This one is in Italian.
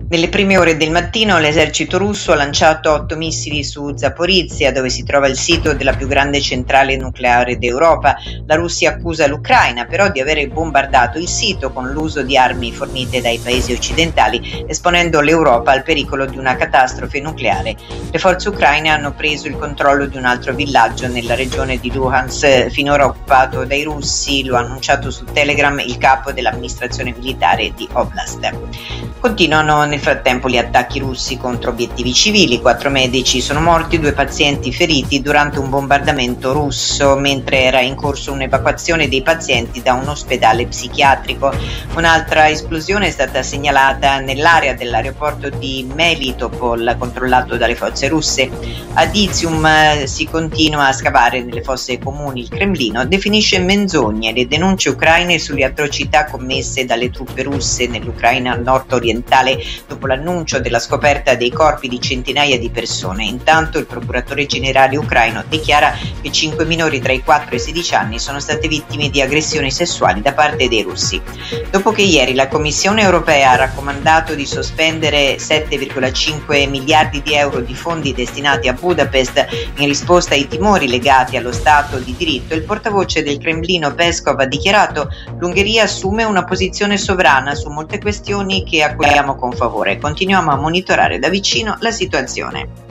Nelle prime ore del mattino l'esercito russo ha lanciato 8 missili su Zaporizhzhia, dove si trova il sito della più grande centrale nucleare d'Europa. La Russia accusa l'Ucraina però di avere bombardato il sito con l'uso di armi fornite dai paesi occidentali, esponendo l'Europa al pericolo di una catastrofe nucleare. Le forze ucraine hanno preso il controllo di un altro villaggio nella regione di Luhansk, finora occupato dai russi, lo ha annunciato su Telegram il capo dell'amministrazione militare di Oblast. Continuano nel frattempo gli attacchi russi contro obiettivi civili. 4 medici sono morti, 2 pazienti feriti durante un bombardamento russo mentre era in corso un'evacuazione dei pazienti da un ospedale psichiatrico. Un'altra esplosione è stata segnalata nell'aeroporto di Melitopol, controllato dalle forze russe. Ad Izium si continua a scavare nelle fosse comuni. Il Cremlino definisce menzogne le denunce ucraine sulle atrocità commesse dalle truppe russe nell'Ucraina nord-orientale dopo l'annuncio della scoperta dei corpi di centinaia di persone. Intanto il procuratore generale ucraino dichiara che 5 minori tra i 4 e i 16 anni sono state vittime di aggressioni sessuali da parte dei russi. Dopo che ieri la Commissione europea ha raccomandato di sospendere 7,5 miliardi di euro di fondi destinati a Budapest in risposta ai timori legati allo Stato di diritto, il portavoce del Cremlino Peskov ha dichiarato: l'Ungheria assume una posizione sovrana su molte questioni che accogliamo con favore. Continuiamo a monitorare da vicino la situazione.